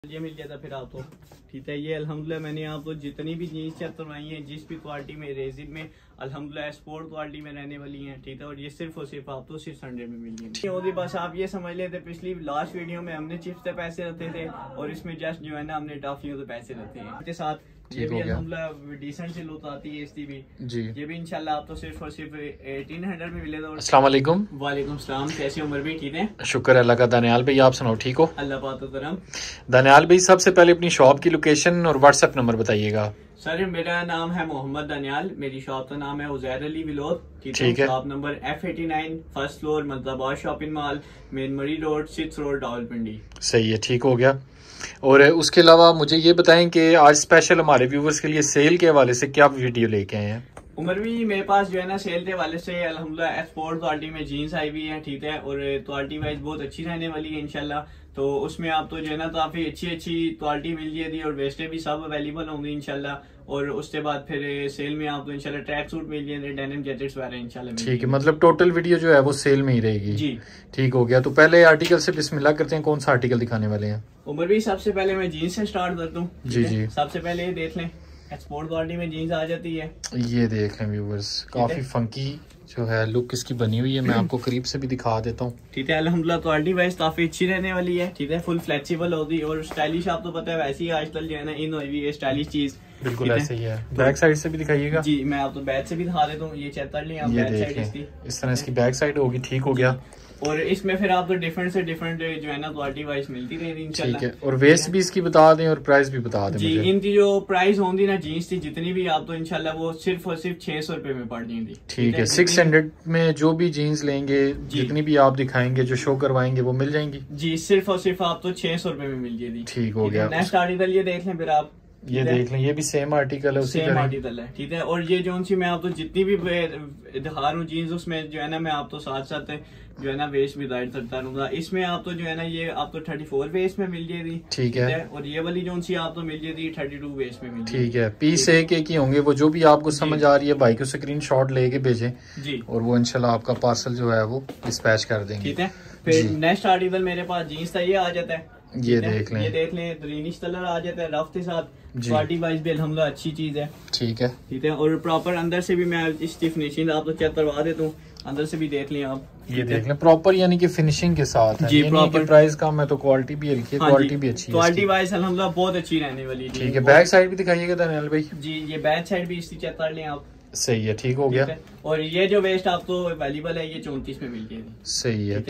ये मिल जाता फिर आपको। ठीक है, ये अल्हम्दुलिल्लाह मैंने आपको जितनी भी जीन्स चेक करवाई हैं जिस भी क्वालिटी में रेजिन में अल्हम्दुलिल्लाह स्पोर्ट क्वालिटी में रहने वाली हैं। ठीक है, और ये सिर्फ और सिर्फ आपको 600 में मिल जाएगी। और बस आप ये समझ लेते पिछली लास्ट वीडियो में हमने चिप्स के पैसे रखते थे और इसमें जस्ट जो है ना हमने टॉफियों के पैसे रखते हैं इसके साथ। ये भी अल्हम्दुलिल्लाह डिसेंट से लुक आती है इसकी भी जी। ये भी इंशाल्लाह आप तो सिर्फ और सिर्फ 1800 में मिलेगा। अस्सलाम वालेकुम। वालेकुम सलाम, कैसे उमर भी? ठीक है, शुक्र है अल्लाह का। दानियाल भाई आप सुनाओ, ठीक हो? अल्लाह पाक करम। दानियाल भाई सबसे पहले अपनी शॉप की लोकेशन और व्हाट्सएप नंबर बताइएगा। सर मेरा नाम है मोहम्मद दानियाल, मेरी शॉप का नाम है उजैर अली विलोद। ठीक है, shop number F89 first floor मर्दाबाद shopping mall, main Murree road, 6 road, Rawalpindi. सही है, ठीक हो गया। और उसके अलावा मुझे ये बताएं कि आज स्पेशल हमारे व्यूवर्स के लिए सेल के हवाले से क्या वीडियो लेके आए हैं? उमर भी मेरे पास जो है ना सेल के हवाले से अल्हम्दुलिल्लाह एक्सपोर्ट क्वालिटी में जीन्स आई हुई है। ठीक है, और क्वालिटी वाइज बहुत अच्छी रहने वाली है इंशाल्लाह। तो उसमें आप तो जो है ना काफी अच्छी क्वालिटी मिल जाएगी और वेस्टें भी सब अवेलेबल होंगी इंशाल्लाह। और उसके बाद फिर सेल में आपको इंशाल्लाह ट्रैक सूट मिल जाएंगे, डेनिम जैकेट्स वगैरह इंशाल्लाह। ठीक है, मतलब टोटल वीडियो जो है वो सेल में ही रहेगी जी। ठीक हो गया, तो पहले आर्टिकल से बिस्मिल्लाह करते हैं। कौन सा आर्टिकल दिखाने वाले हैं? उमर भी सबसे पहले मैं जीन्स से स्टार्ट करता हूँ। जी जी, सबसे पहले ये देख लें, एक्सपोर्ट क्वालिटी में जीन्स आ जाती है। ये देख लें व्यूअर्स, काफी फंकी जो है लुक इसकी बनी हुई है। मैं आपको करीब से भी दिखा देता हूँ। ठीक है, अल्हम्दुलिल्लाह क्वालिटी वाइज काफी अच्छी रहने वाली है। ठीक है, फुल फ्लेक्सिबल होगी और स्टाइलिश। आप तो पता है वैसे ही आजकल जो है ना इन हुई है स्टाइलिश चीज। बिल्कुल ऐसे ही है। बैक साइड से भी दिखाइएगा। जी, मैं आपको बैक से भी दिखा देता हूँ। ये चेक कर लिया, बैक साइड इसकी इस तरह इसकी बैक साइड होगी। ठीक हो गया, और इसमें फिर आपको डिफरेंट से डिफरेंट जो है ना क्वालिटी वाइज मिलती रहेगी इंशाल्लाह। ठीक है, और वेस्ट भी इसकी बता दें और प्राइस भी बता दें। जी, इनकी जो प्राइस होंगी ना जीन्स की जितनी भी आप तो इंशाल्लाह वो सिर्फ और सिर्फ 600 रुपए में पड़ जाएंगी। ठीक है, 600 में जो भी जीन्स लेंगे जितनी भी आप दिखाएंगे जो शो करवाएंगे वो मिल जाएंगी जी। सिर्फ और सिर्फ आप तो 600 रुपए में मिल जाएगी। ठीक हो गया। नेक्स्ट आर्टिकल ये देख लें फिर आप, ये देख लें, ये भी सेम आर्टिकल है, सेम आर्टिकल है। ठीक है, और ये जो सी मैं आपको जितनी भी दिखा रहा हूँ जीन्स उसमें जो है ना मैं आपको साथ साथ जो है ना वेस्ट भी गाइड करता रहूंगा। इसमें आप तो जो है ना ये आपको 34 वेस्ट में मिल जाएगी। ठीक है, और ये वाली जो सी आप तो मिल जाएगी 32 वेस्ट में मिल जाएगी। ठीक है, पीस एक ही होंगे वो, जो भी आपको समझ आ रही है भाई को स्क्रीनशॉट लेके भेजें जी, और वो इंशाल्लाह आपका पार्सल जो है वो डिस्पैच कर देंगे। ठीक है, फिर नेक्स्ट आर्टिकल मेरे पास जीन्स का ये आ जाता है। ये देख लें, ये देख लें, ग्रीनिश कलर आ जाता है रफ के साथ। क्वालिटी वाइज भी अल्हम्दुलिल्लाह अच्छी चीज है। ठीक है, ठीक है, और प्रॉपर अंदर से भी मैं इसकी फिनिशिंग आपको चेक करवा देता हूँ। अंदर से भी देख लें आप, ये देख लें प्रॉपर, यानी कि फिनिशिंग के साथ है जी। प्रॉपर प्राइस कम है तो क्वालिटी भी हल्की है, क्वालिटी भी अच्छी है, क्वालिटी वाइज अल्हम्दुलिल्लाह बहुत अच्छी रहने वाली है। ठीक है, बैक साइड भी दिखाइएगा दानियाल भाई। जी, ये बैक साइड भी इसकी चेक कर लें आप। सही है, ठीक हो गया। और ये जो वेस्ट आपको अवेलेबल है ये 34 में मिल जाएगी। सही है,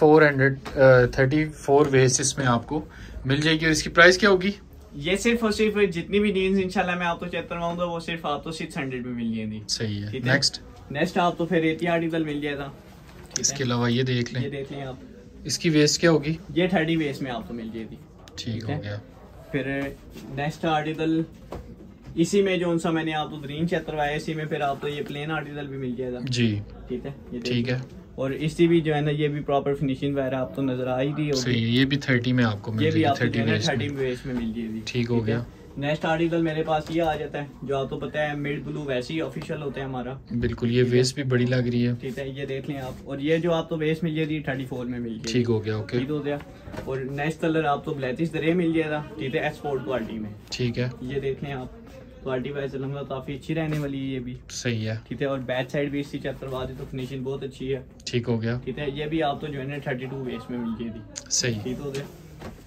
34 वेस्ट इसमें आपको मिल जाएगी। और इसकी प्राइस क्या होगी? ये सिर्फ और सिर्फ जितनी भी जीन्स इंशाल्लाह मैं आपको चेक करवाऊंगा वो सिर्फ आपको 600 में मिल जाएगी। सही है। नेक्स्ट आपको फिर एटी आर्टिकल मिल जाएगा। इसके अलावा ये देख लें, ये देख लें आप, इसकी वेस्ट क्या होगी? ये 30 वेस्ट में आपको मिल जाएगी। ठीक हो गया। फिर नेक्स्ट आर्टिकल इसी में जो सा मैंने आपको ग्रीन चेक करवाया इसी में फिर आपको ये प्लेन आर्टिकल भी मिल जाएगा जी। ठीक है, ये ठीक है, और इसकी भी जो है ना ये भी प्रॉपर फिनिशिंग वगैरह आपको नजर आ ही रही होगी। ये भी 30 में आपको मिल जाएगी, 30 वेस्ट में मिल जाएगी। ठीक हो गया। नेक्स्ट आर्टिकल मेरे पास ये आ जाता है जो आपको पता है मिड ब्लू वैसे ही ऑफिशियल होता है हमारा। बिल्कुल, ये वेस्ट भी बड़ी लग रही है। ठीक है, ये देख लें आप, और ये जो आपको वेस्ट मिल जाएगी 34 में मिल जाएगी। ठीक हो गया, ओके, ठीक हो गया। और नेक्स्ट कलर आपको ब्लैकिश ग्रे मिल जाएगा। ठीक है, एक्सपोर्ट क्वालिटी में। ठीक है, ये देख लें आप, क्वालिटी वाइज अल्हम्दुलिल्लाह काफी अच्छी रहने वाली है ये भी। सही है। ठीक है, और बैक साइड भी इसकी चेक करवा दी तो फिनिशिंग बहुत अच्छी है। ठीक हो गया। ठीक है, ये भी आप तो जो है ना 32 वेस्ट में मिल जाएगी। सही, ठीक हो गया।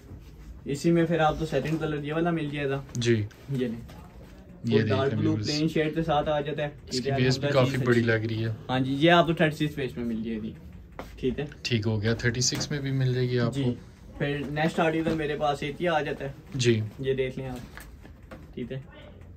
इसी में फिर आपको सेकंड कलर ये वाला मिल जाएगा जी। ये नहीं, ये डार्क ब्लू प्लेन शेड के साथ आ जाता है। इसकी बेस भी काफी बड़ी लग रही है। हाँ जी, ये आपको 36 वेस्ट में मिल जाएगी। ठीक है, ठीक हो गया, 36 में भी मिल जाएगी आपको। फिर नेक्स्ट आर्टिकल मेरे पास एक आ जाता है जी, ये देख लें आप। ठीक है,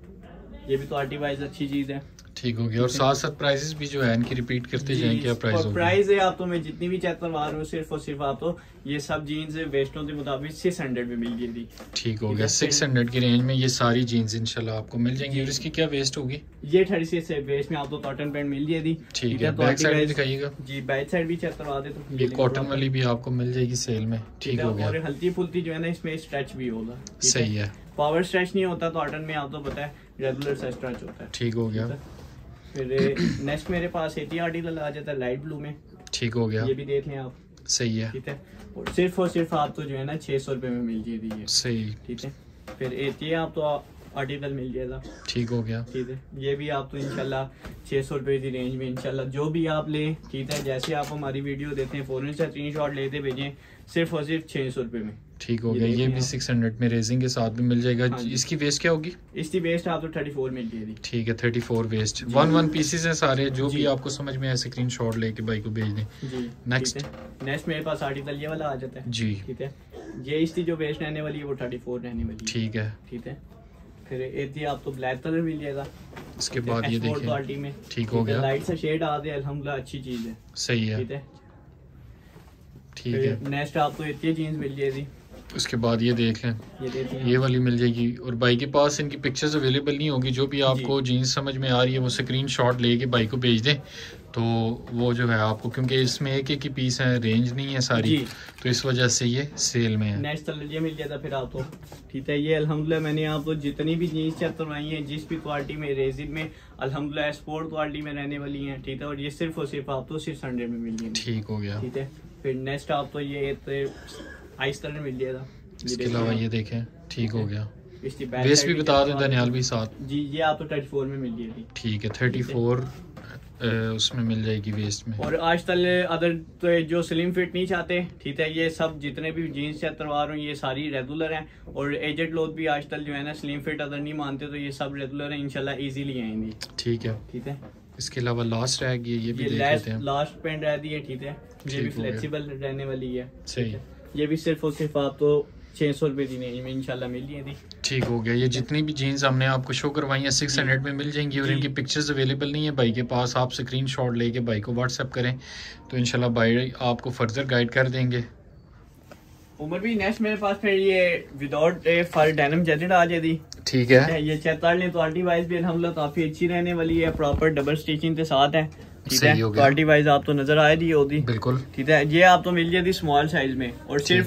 ये भी क्वालिटी वाइज अच्छी चीज है। ठीक हो गया, और साथ साथ प्राइसेस भी जो है इनकी रिपीट करते जाएं। क्या प्राइस होगा? प्राइस है आप तो मैं जितनी भी चेक करवा रहा हूँ सिर्फ और सिर्फ आप तो ये सब जीन्स वेस्टों के मुताबिक 600 में मिल जाएगी। ठीक हो गया, 600 की रेंज में ये सारी जीन्स इंशाल्लाह आपको मिल जाएंगी। और इसकी क्या वेस्ट होगी? ये 36 वेस्ट में आपको कॉटन पैंट मिल जाएगी। ठीक है, बैक साइड भी दिखाइएगा जी। बैक साइड भी चेक करवा दे तो ये कॉटन वाली भी आपको मिल जाएगी सेल में। ठीक हो गया, और हल्की फुल्की जो है ना इसमें स्ट्रेच भी होगा। सही है, पावर स्ट्रेच नहीं होता कॉटन में, आप तो पता है रेगुलर सा स्ट्रेच होता है। ठीक हो गया। फिर नेक्स्ट मेरे पास एटी आर्टिकल आ जाता है लाइट ब्लू में। ठीक हो गया, ये भी देख लें आप। सही है, ठीक है। और सिर्फ आपको जो है ना 600 रुपये में मिल जाएगी ये, सही, ठीक है। फिर ये आपको आर्टिकल मिल जाएगा, ठीक हो गया, ठीक है। ये भी आपको इंशाल्लाह 600 रुपये की रेंज में इंशाल्लाह जो भी आप लें, ठीक है। जैसे आप हमारी वीडियो देते हैं फौरन से स्क्रीनशॉट लेते भेजें, सिर्फ और सिर्फ 600 रुपये में, ठीक हो गया। ये भी 600 में रेजिंग के साथ भी मिल जाएगा। हाँ, इसकी वेस्ट क्या होगी? इसकी वेस्ट आपको 34 मिल जाएगी, ठीक है। 34 वेस्ट 1 पीसेस हैं सारे, जो भी आपको समझ में आए स्क्रीनशॉट लेके भाई को भेज दें जी। नेक्स्ट मेरे पास आर्टिकल ये वाला आ जाता है जी, ठीक है। ये इसकी जो वेस्ट रहने वाली है वो 34 रहने वाली है, ठीक है, ठीक है। फिर एक आपको ब्लैक कलर मिल जाएगा, इसके बाद ये देखिए क्वालिटी में, ठीक हो गया। लाइट सा शेड आ गया, अल्हम्दुलिल्लाह अच्छी चीज है, सही है, ठीक है, ठीक है। नेक्स्ट आपको इतनी जीन्स मिल जाएगी। उसके बाद ये देख लें, ये वाली मिल जाएगी। और भाई के पास इनकी पिक्चर्स अवेलेबल नहीं होगी, जो भी आपको जीन्स समझ में आ रही है वो स्क्रीनशॉट लेके भाई को भेज दें, तो वो जो है आपको, क्योंकि इसमें एक ही पीस है, रेंज नहीं है सारी, तो इस वजह से ये सेल में है। नेक्स्ट कलर ये मिल जाता फिर आपको, ठीक है। ये अल्हम्दुलिल्लाह मैंने आपको जितनी भी जीन्स चेक करवाई है, जिस भी क्वालिटी में रेजिन में, अल्हम्दुलिल्लाह स्पोर्ट क्वालिटी में रहने वाली है, ठीक है। और ये सिर्फ और सिर्फ आपको 600 में मिल जाएगी, ठीक हो गया, ठीक है। फिर नेक्स्ट आपको ये आइस कलर मिल जाएगा। इसके अलावा ये देखें, ठीक हो गया। वेस्ट भी बता दें दनियाल भी साथ जी, ये आपको 34 में मिल जाएगी, ठीक है। 34 उसमें मिल जाएगी वेस्ट में। और आजकल अदर तो जो स्लिम फिट नहीं चाहते, ठीक है, ये सब जितने भी जीन्स चेक करवा रहा हूँ ये सारी रेगुलर हैं। और एजेड लोग भी आजकल जो है ना स्लिम फिट अदर नहीं मानते, तो ये सब रेगुलर है, इंशाल्लाह इजीली आएंगी, ठीक है, ठीक है। इसके अलावा लास्ट रह गई, ये भी देख लेते हैं। लास्ट पेंट रह दी है, ठीक है। ये भी फ्लेक्सिबल रहने वाली है, सही। ये भी सिर्फ और सिर्फ आपको 600 रुपये की रेंज में इंशाल्लाह मिल जाएगी, ठीक हो गया। ये जितनी भी जीन्स हमने आपको शो करवाई हैं 600 में मिल जाएंगी। और इनकी पिक्चर्स अवेलेबल नहीं है भाई के पास, आप स्क्रीनशॉट लेके भाई को व्हाट्सएप करें तो इंशाल्लाह भाई आपको फर्दर गाइड कर देंगे। उमर भी नेक्स्ट मेरे पास फिर ये विदाउट फर डेनिम जैकेट आ जाएगी, ठीक है। ये चेतार ने क्वालिटी वाइज भी अल्हम्दुलिल्लाह काफी अच्छी रहने वाली है, प्रॉपर डबल स्टिचिंग के साथ है, ठीक है। क्वालिटी वाइज आप तो नजर आ रही होगी, बिल्कुल, ठीक है। ये आप तो मिल जाएगी स्मॉल साइज में, और सिर्फ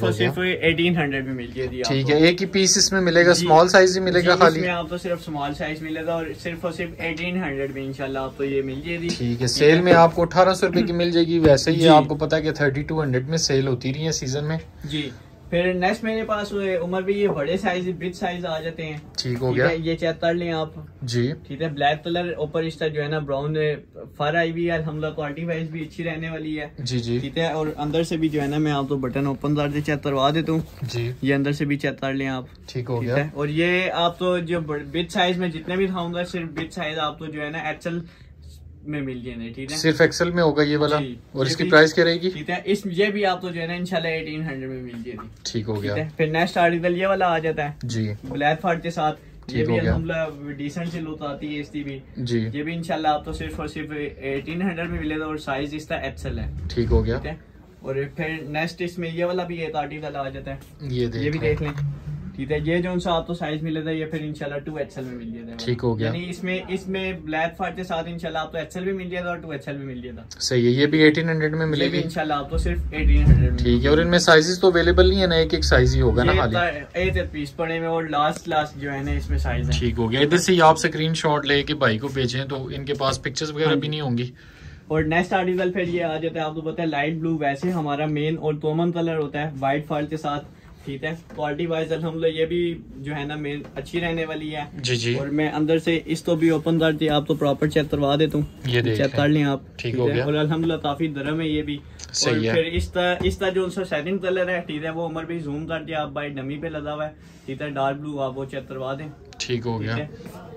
1800 में मिल जाएगी, ठीक है। एक ही पीस इसमें मिलेगा, स्मॉल साइज ही मिलेगा खाली, इसमें आप तो सिर्फ स्मॉल साइज मिलेगा, और सिर्फ 1800 में इंशाल्लाह आपको ये मिल जाएगी, ठीक है। सेल में आपको 1800 रुपए की मिल जाएगी। वैसे ही आपको पता है कि 3200 में सेल होती रही है सीजन में जी। फिर नेक्स्ट मेरे पास उमर भी ये बड़े साइज बिग साइज आ जाते हैं, ठीक हो गया। ये चेक कर लें आप जी, ठीक है। ब्लैक कलर ऊपर इसका जो है ना ब्राउन फर आई हुई है, अल्हम्दुलिल्लाह क्वालिटी वाइज भी अच्छी रहने वाली है जी जी, ठीक है। और अंदर से भी जो है ना मैं आपको बटन ओपन करके चेक करवा देता हूँ जी। ये अंदर से भी चेक कर लें आप, ठीक हो गया। और ये आप तो जो बिग साइज में जितने भी दिखाऊंगा, सिर्फ बिग साइज आपको जो है ना एक्सेल में मिल जाएंगे, ठीक है। सिर्फ एक्सेल में होगा ये वाला। और इसकी प्राइस क्या रहेगी, ठीक है। ये भी आपको जो है ना इंशाल्लाह 1800 में मिल जाएगी, ठीक हो गया। फिर नेक्स्ट आर्टिकल ये वाला आ जाता है जी, ब्लैक फर के साथ। ये भी अल्हम्दुलिल्लाह डिसेंट से लुक आती है इसकी भी जी। ये भी इंशाल्लाह आप तो सिर्फ और सिर्फ 1800 में मिलेगा, और साइज इसका एक्सेल है, ठीक हो गया, ठीक है। और फिर नेक्स्ट इसमें ये वाला भी एक आर्टिकल आ जाता है, ये भी देख लें, ठीक है। ये जो सा आपको साइज मिलेगा ये फिर इंशाल्लाह 2XL में मिल जाएगा, ठीक हो गया। यानी इसमें ब्लैक फर के साथ इंशाल्लाह आपको XL भी मिल जाएगा और 2XL भी मिल जाएगा, सही है। ये भी 1800 में मिलेगी इंशाल्लाह आपको सिर्फ 1800 में, ठीक है। और इनमें साइजेस तो अवेलेबल नहीं है ना, एक साइज ही होगा ना खाली, एक पीस पड़े में, और लास्ट जो है ना इसमें साइज है, ठीक हो गया। इधर से आप स्क्रीनशॉट लेके भाई को भेजें तो इनके पास पिक्चर्स वगैरह भी नहीं होंगी। और नेक्स्ट आर्टिकल फिर ये आ जाता है, आपको पता है लाइट ब्लू वैसे हमारा मेन और कॉमन कलर होता है, व्हाइट फर के साथ, ठीक है। क्वालिटी वाइज अल्हम्दुलिल्लाह ये भी जो है ना मेन अच्छी रहने वाली है जी जी। और मैं अंदर से इसको भी ओपन करती आप तो प्रॉपर चेक करवा देता हूँ, ये चेक कर लें आप, ठीक हो गया। और अल्हम्दुलिल्लाह काफी नरम है ये भी, सही है। फिर इसका जो सेटिंग कलर है, ठीक है, वो उमर भी जूम कर दिया आप भाई डमी पे लगा हुआ है, ठीक है, डार्क ब्लू, आप वो चेक करवा दें, ठीक हो गया।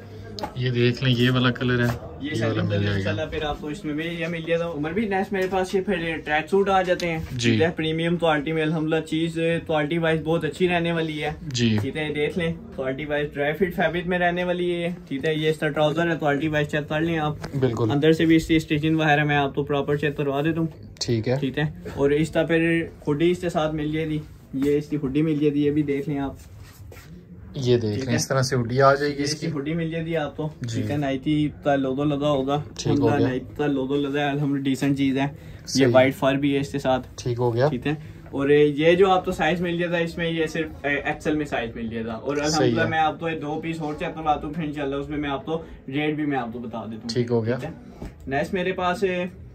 ये देख लें, ये वाला कलर है, ये वाला मिल जाएगा। फिर आपको इसमें भी ये मिल जाएगा। उमर भी नेक्स्ट मेरे पास ये फिर ट्रैक सूट आ जाते हैं जी, प्रीमियम क्वालिटी में, अल्हम्दुलिल्लाह चीज क्वालिटी वाइज बहुत अच्छी रहने वाली है जी, ठीक है। देख लें quality wise dry fit fabric में रहने वाली है, ठीक है। ये इसका ट्राउजर है, क्वालिटी वाइज चेक कर लें आप, बिल्कुल। अंदर से भी इसकी स्टिचिंग वगैरह मैं आपको प्रॉपर चेक करवा देता हूँ, ठीक है, ठीक है। और इसका फिर हुडी इसके साथ मिल जाएगी, ये इसकी हुडी मिल जाएगी, ये भी देख लें आप, ये देख लें, इस तरह से हुडी आ जाएगी, इसकी हुडी मिल जाएगी आपको, ठीक है। नाइटी का लोगो लगा होगा, ठीक हो गया, नाइटी का लोगो लगा है, अल्हम्दुलिल्लाह डिसेंट चीज है। ये व्हाइट फर भी है इसके साथ, ठीक हो गया, ठीक है। और ये जो आपको साइज मिल जाता है इसमें, ये सिर्फ एक्सेल में साइज मिल जाता है। और अल्हम्दुलिल्लाह मैं आपको 2 पीस और चेक करवाता हूँ, फिर इंशाल्लाह उसमें मैं आपको रेट भी मैं आपको बता देता हूँ, ठीक हो गया। नेक्स्ट मेरे पास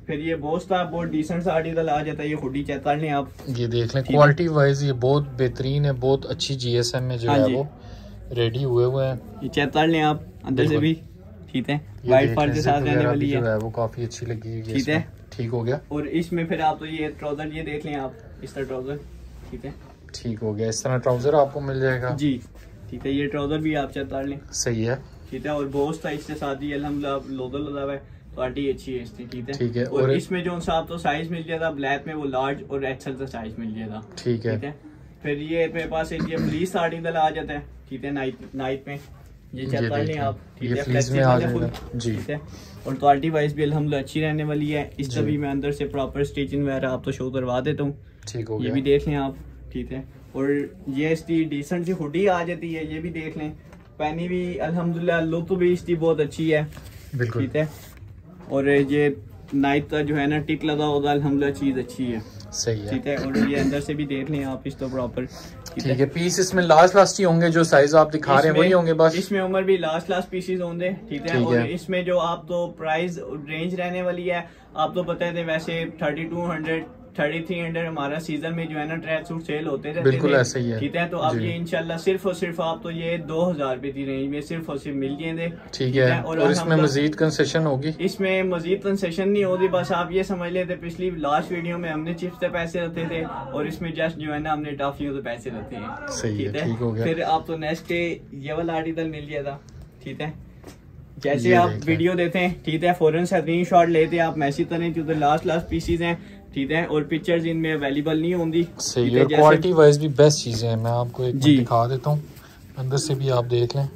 फिर ये बहुत था, बहुत डिसेंट सा आर्टिकल आ जाता है। ये हुडी चेक कर लें आप, ये देख लें क्वालिटी वाइज ये बहुत बेहतरीन है, बहुत अच्छी जीएसएम में जो है वो रेडी हुए हैं। ये चेक कर लें आप अंदर से भी, ठीक है, वाइट फर के साथ रहने वाली है, वो काफी अच्छी लगी, ठीक है, ठीक हो गया। और इसमें फिर आप तो ये ट्राउजर ये देख लें आप, इस तरह ट्राउजर, ठीक है, ठीक हो गया। इस तरह ट्राउजर आपको मिल जाएगा जी, ठीक है। ये ट्राउजर भी आप चेक कर लें, सही है, ठीक है। और बहुत था इसके साथ ही अल्हम्दुलिल्लाह लोगो लगा हुआ है, क्वालिटी अच्छी है इसकी, ठीक है, ठीक है। और इसमें जो सा आप तो साइज मिल जाता ब्लैक में, वो लार्ज और एक्सेल का साइज मिल जाता, ठीक है। फिर ये मेरे पास एक ये फ्लीस आर्टिकल आ जाता है, ठीक है, नाइट में ये चेक कर लें आप, ठीक है, फ्लीस में आ जाएगा जी, ठीक है। और क्वालिटी वाइज भी अल्हम्दुलिल्लाह अच्छी रहने वाली है। इसका भी मैं अंदर से प्रॉपर स्टिचिंग वगैरह आप तो शो करवा देता हूँ, ठीक हो गया। ये भी देख लें आप, ठीक है। और ये इसकी डिसेंट सी हुडी आ जाती है, ये भी देख लें, पहनी भी अल्हम्दुलिल्लाह लुक भी इसकी बहुत अच्छी है, बिल्कुल, ठीक है। और ये नाइट का जो है ना टिक लगा होगा, अल्हम्दुलिल्लाह चीज अच्छी है, सही है, ठीक है। और ये अंदर से भी देख लें आप, इस तो प्रॉपर ठीक है। पीस इसमें लास्ट ही होंगे, जो साइज आप दिखा रहे हैं वही होंगे बस। इसमें उम्र भी लास्ट पीसेस होंगे, ठीक है। और इसमें जो आप तो प्राइस रेंज रहने वाली है, आप तो पता है वैसे 3200 3300 हमारा सीजन में जो है ना ट्रैक सूट सेल होते रहते, बिल्कुल ऐसे ही है, ठीक है। तो अब ये इंशाल्लाह सिर्फ और सिर्फ आप तो ये 2000 रुपए की रेंज में सिर्फ और सिर्फ मिल जाएंगे, ठीक है। और इसमें मजीद कंसेशन होगी, इसमें मजीद कंसेशन नहीं होगी, बस आप ये समझ लेते पिछली लास्ट वीडियो में हमने चिप्स के पैसे रखे थे, और इसमें जस्ट जो है ना हमने टॉफियों के पैसे रखे हैं, सही है, ठीक हो गया। फिर आप तो नेक्स्ट ये वाला आर्टिकल मिल जाएगा, ठीक है। जैसे आप वीडियो देते हैं, ठीक है, फौरन स्क्रीन शॉट लेते हैं आप, मैसेज करें क्योंकि लास्ट पीसीज हैं, ठीक है। और पिक्चर्स इनमें अवेलेबल नहीं होंगी, सही है। क्वालिटी वाइज भी बेस्ट चीजें हैं, मैं आपको एक दिखा देता हूँ, अंदर से भी आप देख लें,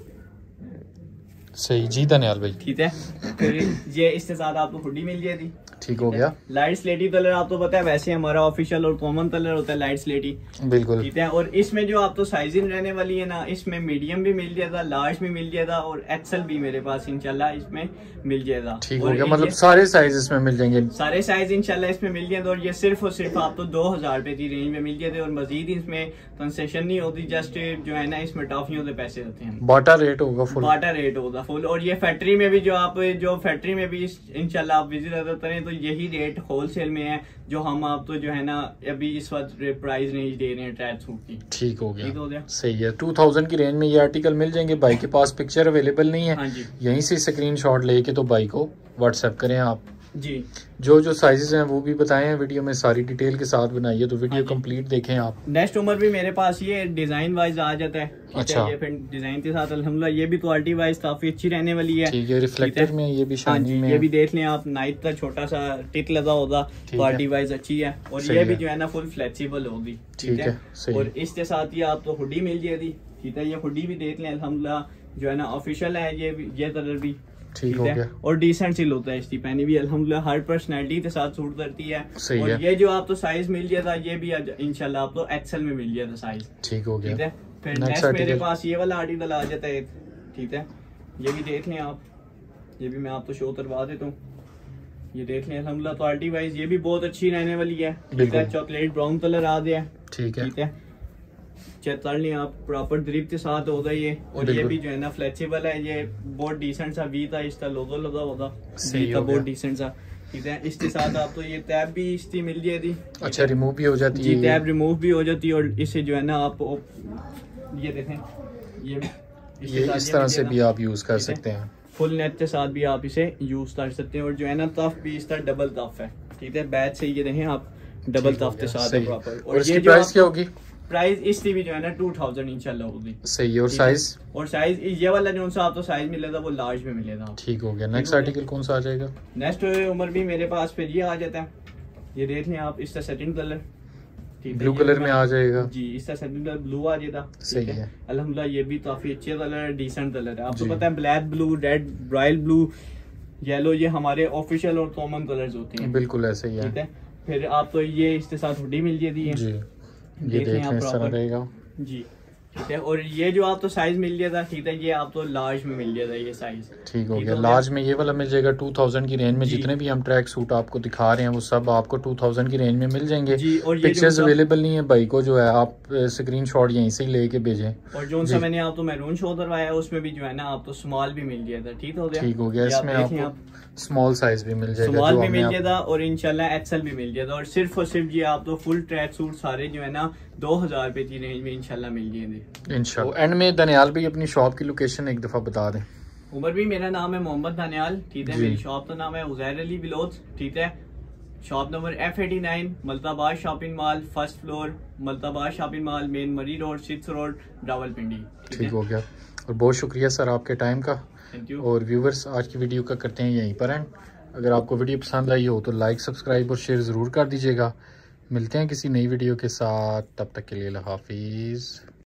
सही जी दनियाल भाई, ठीक है। फिर ये इसके साथ आपको हुडी मिल जाएगी, ठीक हो गया। लाइट स्लेटी कलर आपको पता है वैसे हमारा ऑफिशियल और कॉमन कलर होता है लाइट स्लेटी, बिल्कुल, ठीक है। और इसमें जो आप तो साइजिंग रहने वाली है ना, इसमें मीडियम भी मिल जाएगा, लार्ज भी मिल जाएगा, और एक्सेल भी मेरे पास इंशाल्लाह इसमें मिल जाएगा, ठीक हो गया। मतलब सारे साइज इसमें मिल जाएंगे, सारे साइज इंशाल्लाह इसमें मिल जाएंगे। और ये सिर्फ और सिर्फ आप तो 2000 रुपए की रेंज में मिल जाते, और मजीद इसमें कंसेशन नहीं होती, जस्ट जो है ना इसमें टॉफियों के पैसे होते हैं, बाटा रेट होगा फुल, बाटा रेट होगा फुल। और ये फैक्ट्री में भी जो फैक्ट्री में भी इंशाल्लाह आप विजिट करें तो यही रेट होलसेल में है, जो हम आप तो जो है ना अभी इस वक्त प्राइस रेंज दे रहे हैं ट्रैक सूट की, ठीक हो गया, सही है। 2000 की रेंज में ये आर्टिकल मिल जाएंगे। भाई के पास पिक्चर अवेलेबल नहीं है, हाँ जी, यहीं से स्क्रीनशॉट लेके तो भाई को व्हाट्सएप करें आप जी। जो साइजेस हैं वो भी बताएं वीडियो में, सारी डिटेल के साथ बनाइए, तो वीडियो कंप्लीट देखें आप। नेक्स्ट उम्र भी मेरे पास ये डिजाइन वाइज आ जाता है, अच्छा, ये फिर डिजाइन के साथ अल्हम्दुलिल्लाह ये भी क्वालिटी वाइज काफी अच्छी रहने वाली है, ठीक है। रिफ्लेक्टर में ये भी शाइनी में, ये भी देख लें आप, नाइट का छोटा सा टिक लगा होगा, क्वालिटी वाइज अच्छी है। और ये भी जो है ना फुल फ्लेक्सिबल होगी, ठीक है। और इसके साथ ही आप तो हुडी मिल जाएगी, ठीक है। ये हुडी भी देख लें अल्हम्दुलिल्लाह जो है ना ऑफिशियल है, ये कलर भी ठीक हो गया, और डिसेंट सी होता है इसकी, पहनी भी अल्हम्दुलिल्लाह हर पर्सनैलिटी के साथ सूट करती है, और ये जो आप तो साइज मिल जाता, ये भी इंशाल्लाह आप तो एक्सेल में मिल जाता साइज, ठीक हो गया, ठीक है। फिर नेक्स्ट मेरे पास ये वाला आर्टिकल आ जाता है, ठीक है। ये भी देख लें आप, ये भी मैं आपको शो करवा देता हूँ, ये देख लें अल्हम्दुलिल्लाह क्वालिटी वाइज ये भी बहुत अच्छी रहने वाली है, ठीक है। चॉकलेट ब्राउन कलर आ गया, ठीक है। चेक कर लें आप, प्रॉपर ड्रिप के साथ होगा ये, और ये भी जो है ना फ्लेक्सिबल है, ये बहुत डिसेंट सा वी था, इसका लोगो लगा होगा, बहुत डिसेंट सा, ठीक है। इसके साथ आप तो ये टैब भी इसकी मिल जाएगी, अच्छा, रिमूव भी हो जाती है, टैब रिमूव भी हो जाती है। और इससे जो है ना आप ये देखें, ये इस तरह से भी आप यूज कर सकते हैं, फुल नेट के साथ भी आप इसे यूज कर सकते हैं। और जो है ना तफ भी इसका डबल तफ है, ठीक है। बैच से ये देखें आप, डबल तफ के साथ प्रॉपर। और इसकी प्राइस क्या होगी? प्राइस इसकी भी जो है ना 2000 इंशाल्लाह होगी, सही है। और साइज ये वाला जो सा आप तो साइज मिलेगा वो लार्ज में मिलेगा, ठीक हो गया। नेक्स्ट आर्टिकल कौन सा आ जाएगा? नेक्स्ट उम्र भी मेरे पास फिर ये आ जाता है, ये देख लें आप, इसका सेटिंग कलर ब्लू कलर में आ जाएगा जी, इसका सेटिंग कलर ब्लू आ जाएगा, सही है। अल्हम्दुलिल्लाह ये भी काफी अच्छे कलर है, डिसेंट कलर है। आपको पता है black blue, red, royal blue, yellow, ये हमारे ऑफिशियल और कॉमन कलर्स होते हैं, बिल्कुल ऐसे ही है, ठीक है। फिर आप तो ये इसके साथ हुडी मिल जाती है जी, ये देख लें इस तरह रहेगा जी, ठीक है। और ये जो आप तो साइज मिल गया था, ठीक है, ये आप तो लार्ज में मिल गया था ये साइज, ठीक हो गया। लार्ज में ये वाला मिल जाएगा 2000 की रेंज में। जितने भी हम ट्रैक सूट आपको दिखा रहे हैं वो सब आपको 2000 की रेंज में मिल जाएंगे। पिक्चर्स अवेलेबल नहीं है भाई को, जो है आप स्क्रीनशॉट यहीं से लेके भेजें। और जो सा मैंने आप तो मैरून शो करवाया उसमें भी जो है ना आप तो स्मॉल भी मिल गया था, ठीक हो गया, ठीक हो गया। इसमें आपको स्मॉल साइज भी मिल जाएगा, स्मॉल भी मिल गया था और इंशाल्लाह एक्सेल भी मिल गया था। और सिर्फ ये आप तो फुल ट्रैक सूट सारे जो है ना 2000 रुपए की रेंज में इंशाल्लाह मिल जाएंगे इंशाल्लाह। एंड में दानियाल भाई अपनी शॉप की लोकेशन एक दफा बता दें। उमर भी मेरा नाम है मोहम्मद दानियाल, ठीक है। मेरी शॉप का नाम है उजैर अली विलोथ, ठीक है। शॉप नंबर F89 मलताबाद शॉपिंग मॉल, फर्स्ट फ्लोर, मलताबाद shopping mall, main Murree road, 6 road, Rawalpindi. ठीक हो गया। और बहुत शुक्रिया सर आपके टाइम का। Thank you. और व्यूवर्स आज की वीडियो का करते हैं यहीं पर एंड। अगर आपको वीडियो पसंद आई हो तो लाइक, सब्सक्राइब और शेयर ज़रूर कर दीजिएगा। मिलते हैं किसी नई वीडियो के साथ, तब तक के लिए अल्लाह हाफिज़।